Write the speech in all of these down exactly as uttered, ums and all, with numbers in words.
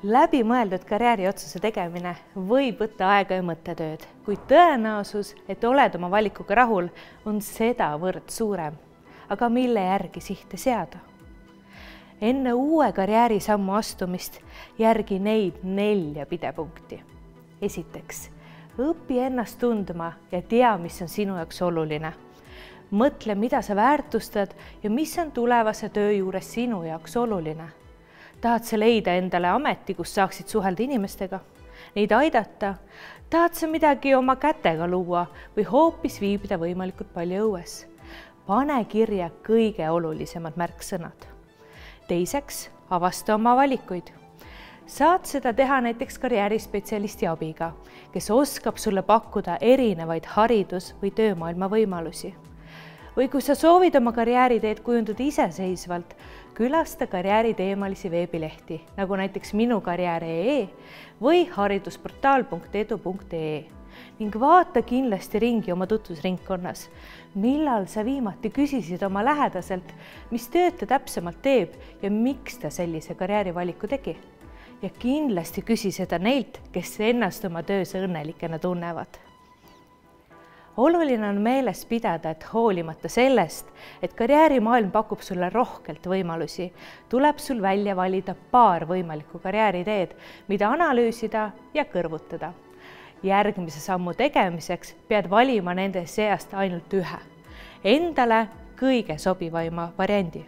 Läbimõeldud karjääriotsuse tegemine võib võtta aega ja mõttetööd, kuid tõenäosus, et oled oma valikuga rahul, on sedavõrd suurem. Aga mille järgi sihte seada? Enne uue karjäärisammu astumist järgi neid nelja pidepunkti. Esiteks, õpi ennast tundma ja tea, mis on sinu jaoks oluline. Mõtle, mida sa väärtustad ja mis on tulevase töö juures sinu jaoks oluline. Tahad sa leida endale ameti, kus saaksid suhelda inimestega, neid aidata? Tahad sa midagi oma kätega luua või hoopis viibida võimalikult palju õues? Pane kirja kõige olulisemad märksõnad. Teiseks, avasta oma valikuid. Saad seda teha näiteks karjäärispetsialisti abiga, kes oskab sulle pakkuda erinevaid haridus- või töömaailma võimalusi. Või kui sa soovid oma karjääriteed kujundada iseseisvalt, külasta karjääriteemalisi veebilehti, nagu näiteks minukarjäär punkt ee või haridusportaal punkt edu punkt ee ning vaata kindlasti ringi oma tutvusringkonnas, millal sa viimati küsisid oma lähedaselt, mis tööd ta täpsemalt teeb ja miks ta sellise karjäärivaliku tegi. Ja kindlasti küsi seda neilt, kes ennast oma töös õnnelikena tunnevad. Oluline on meeles pidada, et hoolimata sellest, et karjäärimaailm pakub sulle rohkelt võimalusi, tuleb sul välja valida paar võimalikku karjääriteed, mida analüüsida ja kõrvutada. Järgmise sammu tegemiseks pead valima nende seast ainult ühe, endale kõige sobivaima variandi.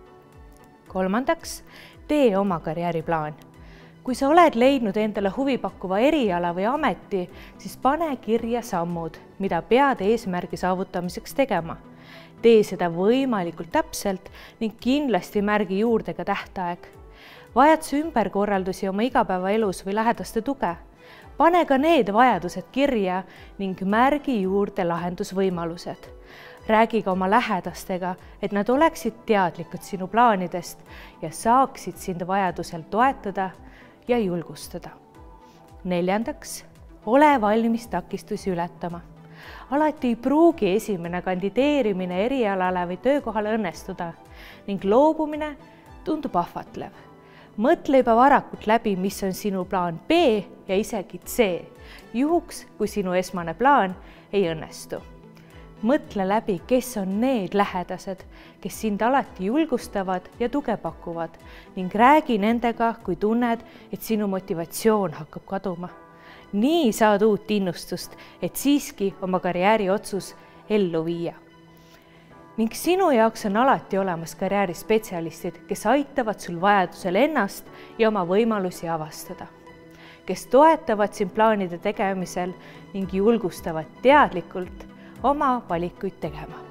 Kolmandaks, tee oma karjääriplaan. Kui sa oled leidnud endale huvipakkuva eriala või ameti, siis pane kirja sammud, mida pead eesmärgi saavutamiseks tegema. Tee seda võimalikult täpselt ning kindlasti märgi juurde ka tähtaeg. Vajad sa ümberkorraldusi oma igapäevaelus või lähedaste tuge? Pane ka need vajadused kirja ning märgi juurde lahendusvõimalused. Räägi ka oma lähedastega, et nad oleksid teadlikud sinu plaanidest ja saaksid sind vajadusel toetada ja julgustada. Neljandaks, ole valmis takistusi ületama. Alati ei pruugi esimene kandideerimine erialale või töökohale õnnestuda ning loobumine tundub ahvatlev. Mõtle juba varakult läbi, mis on sinu plaan B ja isegi C, juhuks, kui sinu esmane plaan ei õnnestu. Mõtle läbi, kes on need lähedased, kes sind alati julgustavad ja tuge pakuvad ning räägi nendega, kui tunned, et sinu motivatsioon hakkab kaduma. Nii saad uut innustust, et siiski oma karjääriotsus ellu viia. Ning sinu jaoks on alati olemas karjäärispetsialistid, kes aitavad sul vajadusel ennast ja oma võimalusi avastada, kes toetavad sind plaanide tegemisel ning julgustavad teadlikult oma valikuid tegema.